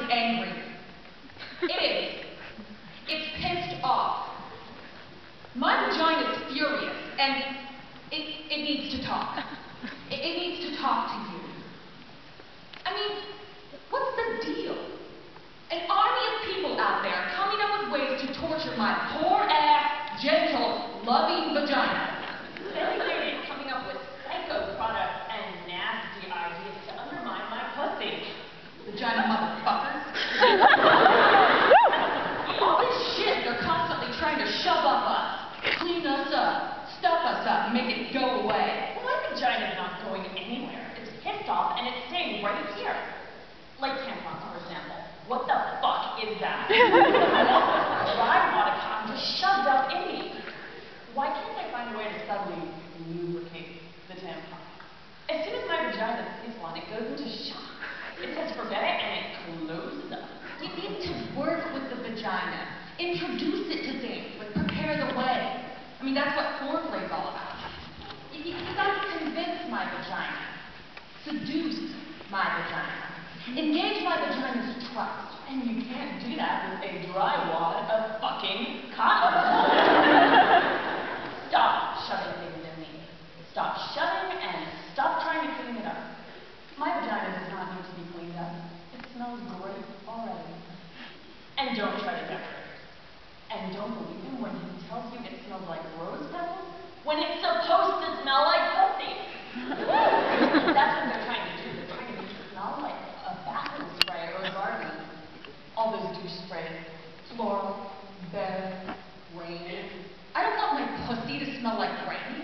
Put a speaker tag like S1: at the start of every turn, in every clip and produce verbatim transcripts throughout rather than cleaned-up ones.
S1: angry. It is. It's pissed off. My vagina's furious, and it, it needs to talk. It, it needs to talk to you. I mean, what's the deal? An army of people out there coming up with ways to torture my poor-ass, gentle, loving vagina.
S2: They're coming up with psycho products and nasty ideas to undermine my pussy.
S1: Vagina motherfuckers. All this shit they're constantly trying to shove up us, clean us up, stuff us up, make it go away.
S2: Well, my vagina's not going anywhere. It's pissed off and it's staying right here. Like tampons, for example. What the fuck is that? Dry water cotton just shoved up in me. Why can't I find a way to suddenly lubricate the tampon? As soon as my vagina sees one, it goes into shock. It says forget it and it closes up.
S1: You need to work with the vagina. Introduce it to things, like prepare the way. I mean, that's what foreplay's all about. You, you, you gotta convince my vagina. Seduce my vagina. Engage my vagina's trust.
S2: And you can't do that with a dry wad of fucking cotton. Stop shoving things in me. Stop shoving and stop trying to clean it up. My vagina does not need to be cleaned up. It smells great already. And don't try to decorate. And don't believe him when he tells you it smells like rose petals when it's supposed to smell like pussy. That's what they're trying to do. They're trying to make it smell like a bathroom spray or a garden. All those douche sprays. Floral, bed, rain.
S1: I don't want my pussy to smell like rain.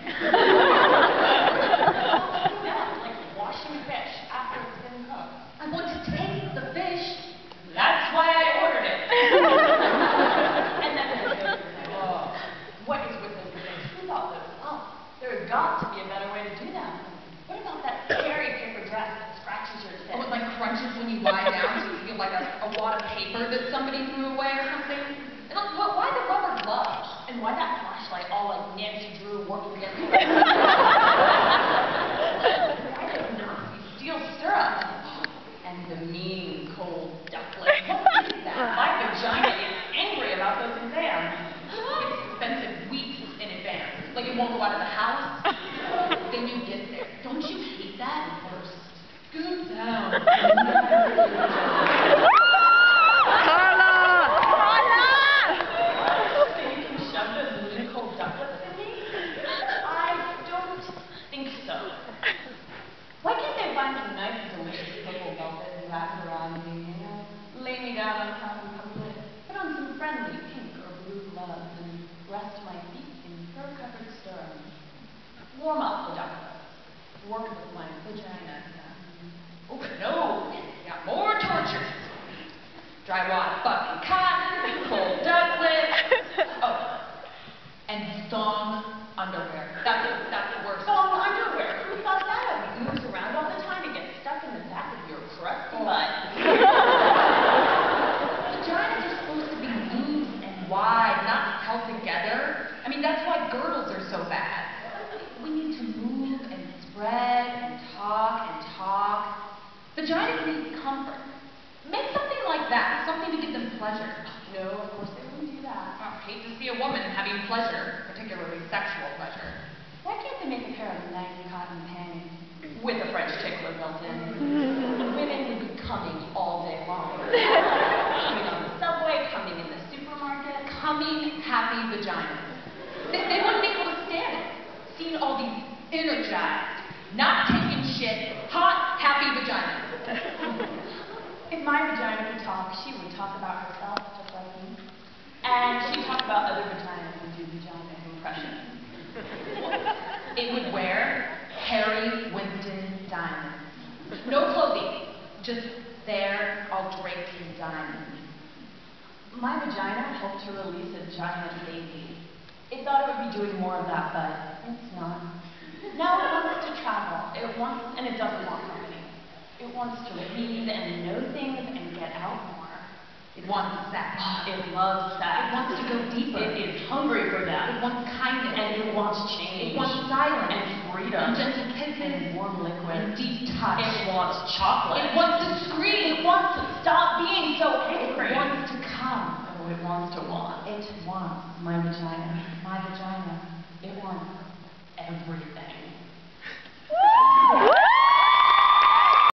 S2: Yeah, like washing fish after it's been cooked.
S1: I want to taste the fish.
S2: That's why I ordered it. And then there's those who say, oh, what is with those things? Who thought those up? There's got to be a better way to do that. What about that scary paper dress that scratches your tits?
S1: Oh, it like crunches when you lie down, so you feel like a, a wad of paper that somebody threw away or something. And like, well, why the rubber gloves?
S2: And why that flashlight all like Nancy Drew working against the Why those Nazi steel stirrups? And the mean cold ducklet. What is that? My vagina is angry about those exams.
S1: It's expensive weeks in advance. Like it won't go out of the house. Then you get there. Don't you hate that? Worse. Scoot down.
S3: Carla! Carla!
S2: So you can shove those mean cold ducklets in me? I don't think so. Why can't they find some nice, delicious purple velvet and wrap it around me, you know? Lay me down on top of the put on some friendly pink or blue gloves and rest my feet in fur-covered stirrups. Warm up the ducklets. Work with my vagina.
S1: Oh, no. Got more tortures. Dry wad fucking cotton, cold ducklet. Oh. And thong underwear. That's, that's the worst.
S2: Thong underwear? Who thought that of? It moves around all the time to get stuck in the back of your crusty butt.
S1: Vaginas are supposed to be loose and wide, not held together. I mean, that's why girdles are so bad. We need to move and spread and talk and talk. Vaginas need comfort. Make something like that, something to give them pleasure.
S2: No, of course they wouldn't do that.
S1: I hate to see a woman having pleasure, particularly sexual pleasure.
S2: Why can't they make a pair of nice cotton panties with a French tickler built in? Women would be coming all day long. Coming on the subway, coming in the supermarket.
S1: Coming happy vaginas. They, they wouldn't be able to stand it. Seeing all these energized, not taking shit, hot, happy vaginas.
S2: If my vagina could talk, she would talk about herself just like me. And she'd talk about other vaginas and do vagina impressions.
S1: It would wear Harry Winston diamonds. No clothing, just there, all draped in diamonds.
S2: My vagina helped to release a giant baby. It thought it would be doing more of that, but it's not. Now it wants to travel. It wants, and it doesn't want company. It wants to read and know things and get out more.
S1: It wants sex.
S2: It loves sex.
S1: It wants to go deeper.
S2: It is hungry for that.
S1: It wants kindness.
S2: And it wants change.
S1: It wants silence.
S2: And freedom.
S1: And gentle kisses.
S2: And warm liquid.
S1: And deep touch.
S2: It wants chocolate.
S1: It wants to scream.
S2: It wants to stop being be so angry?
S1: It wants to come.
S2: Oh, it wants to want.
S1: It wants my vagina. My vagina. It wants everything.